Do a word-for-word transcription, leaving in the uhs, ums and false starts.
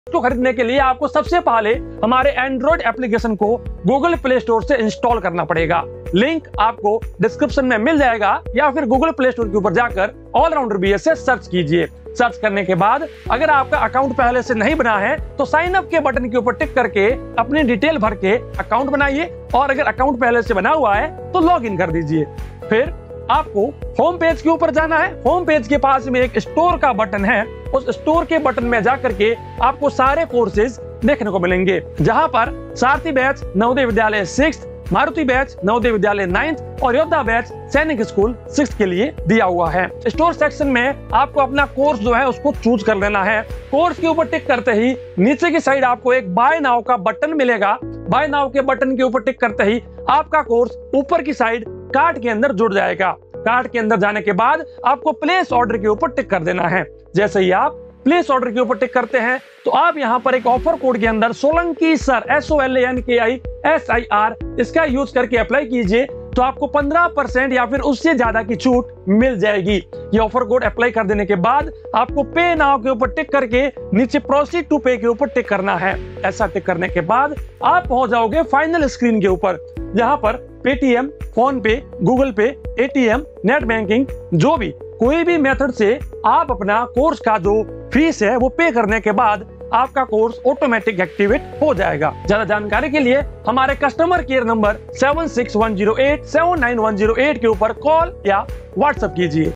को खरीदने के लिए आपको सबसे पहले हमारे एंड्रॉइड एप्लीकेशन को गूगल प्ले स्टोर से इंस्टॉल करना पड़ेगा। लिंक आपको डिस्क्रिप्शन में मिल जाएगा या फिर गूगल प्ले स्टोर के ऊपर जाकर ऑलराउंडर बीएस से सर्च कीजिए। सर्च करने के बाद अगर आपका अकाउंट पहले से नहीं बना है तो साइन अप के बटन के ऊपर टिक करके अपनी डिटेल भर के अकाउंट बनाइए, और अगर अकाउंट पहले से बना हुआ है तो लॉग इन कर दीजिए। फिर आपको होम पेज के ऊपर जाना है। होम पेज के पास में एक स्टोर का बटन है, उस स्टोर के बटन में जाकर के आपको सारे कोर्सेज देखने को मिलेंगे, जहां पर सारथी batch Navodaya Vidyalaya six, Maruti batch Navodaya Vidyalaya ninth और योद्धा बैच सैनिक स्कूल सिक्स के लिए दिया हुआ है। स्टोर सेक्शन में आपको अपना कोर्स जो है उसको चूज कर लेना है। कोर्स के ऊपर टिक करते ही नीचे की साइड आपको एक बाय नाउ का बटन मिलेगा। बाय नाउ के बटन के ऊपर टिक करते ही आपका कोर्स ऊपर की साइड कार्ट के अंदर जुड़ जाएगा। कार्ट के अंदर जाने के बाद आपको प्लेस ऑर्डर के ऊपर टिक कर देना है। जैसे ही आप प्लेस ऑर्डर के ऊपर टिक करते हैं तो आप यहाँ पर एक ऑफर कोड के अंदर Solanki sir S O L A N K I S I R इसका यूज करके अप्लाई कीजिए, तो आपको पंद्रह परसेंट या फिर उससे ज्यादा की छूट मिल जाएगी। ये ऑफर कोड अप्लाई कर देने के बाद आपको पे नाउ के ऊपर टिक करके नीचे प्रोसीड टू पे के ऊपर टिक करना है। ऐसा टिक करने के बाद आप पहुंच जाओगे फाइनल स्क्रीन के ऊपर, जहां पर Paytm, PhonePe, Google Pay, ATM, net banking, जो भी कोई भी मेथड से आप अपना कोर्स का जो फीस है वो पे करने के बाद आपका कोर्स ऑटोमेटिक एक्टिवेट हो जाएगा। ज्यादा जानकारी के लिए हमारे customer care number seven six one zero eight seven nine one zero eight के ऊपर कॉल या व्हाट्सएप कीजिए।